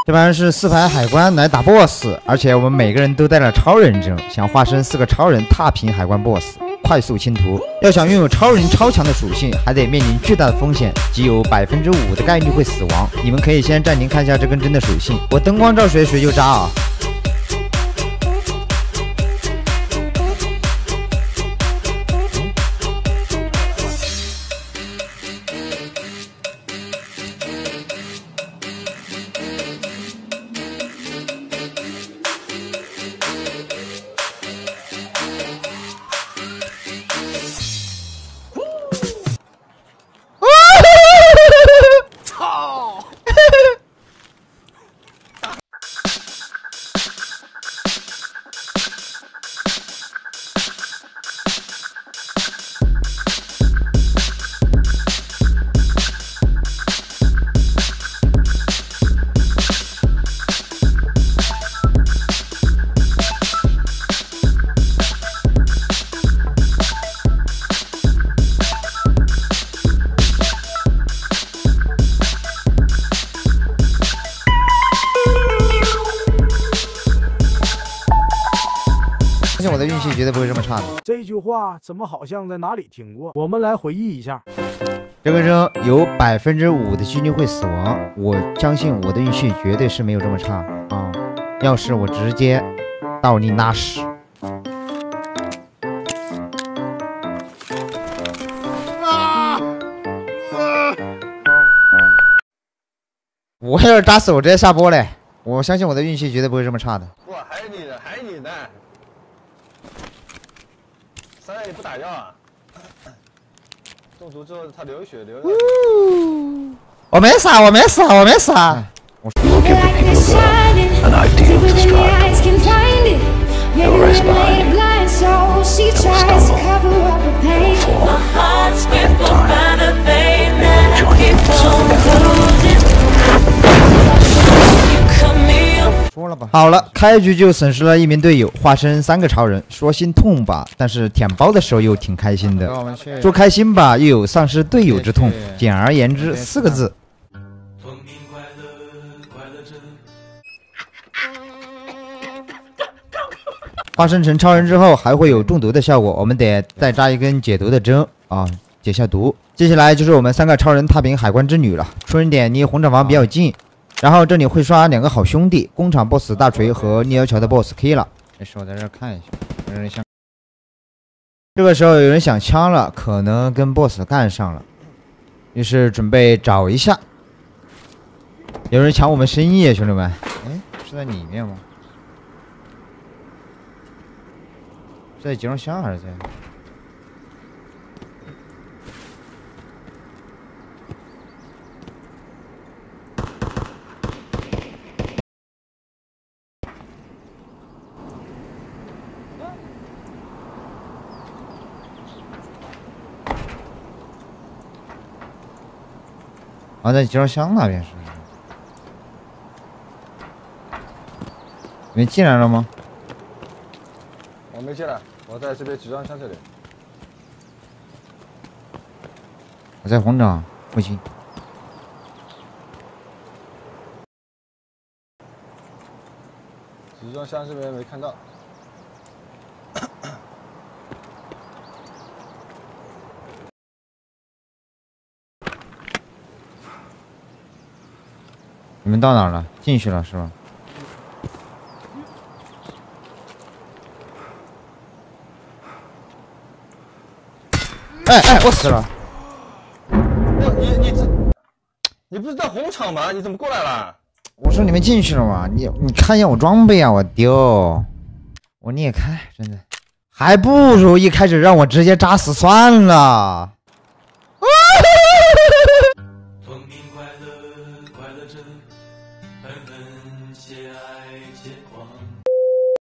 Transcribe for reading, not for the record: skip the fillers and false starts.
这盘是4排海关来打 BOSS， 而且我们每个人都带了超人证，想化身4个超人踏平海关 BOSS， 快速清图。要想拥有超人超强的属性，还得面临巨大的风险，即有5%的概率会死亡。你们可以先暂停看一下这根针的属性，我灯光照谁就扎啊！ 相信我的运气绝对不会这么差的。 这句话怎么好像在哪里听过？我们来回忆一下。 这个扔有5%的几率会死亡，我相信我的运气绝对是没有这么差啊！要是我直接倒立拉屎。我要是扎死我直接下播嘞！我相信我的运气绝对不会这么差的。 哇，还你呢，还你呢！三爷你不打药啊？中毒之后他流血流的。 我没啥，我没事，我没事。我说。 An ideal to strive towards. Never rest behind you. Never stumble. Fall. Time. Join something. 说了吧。好了，开局就损失了1名队友，化身3个超人，说心痛吧，但是舔包的时候又挺开心的。说开心吧，又有丧失队友之痛。简而言之，4个字。化身成超人之后还会有中毒的效果，我们得再扎一根解毒的针啊，解下毒。接下来就是我们3个超人踏平海关之旅了。出人点离红厂房比较近，然后这里会刷2个好兄弟，工厂 BOSS 大锤和聂妖桥的 BOSS K 了。没事，我在这儿看一下，有人想。这个时候有人想枪了，可能跟 BOSS 干上了，于是准备找一下。有人抢我们生意，兄弟们！哎，是在里面吗？ 是在集装箱还是在？啊，在集装箱那边是不是？你们进来了吗？ 我没进来，我在这边集装箱这里。 我在红场附近。 集装箱这边没看到。 你们到哪儿了？进去了是吧？ 哎哎，我死了！ 你不是在红场吗？你怎么过来了？ 我说你们进去了吗？你看一下我装备啊！我丢！我裂开，真的，还不如一开始让我直接扎死算了。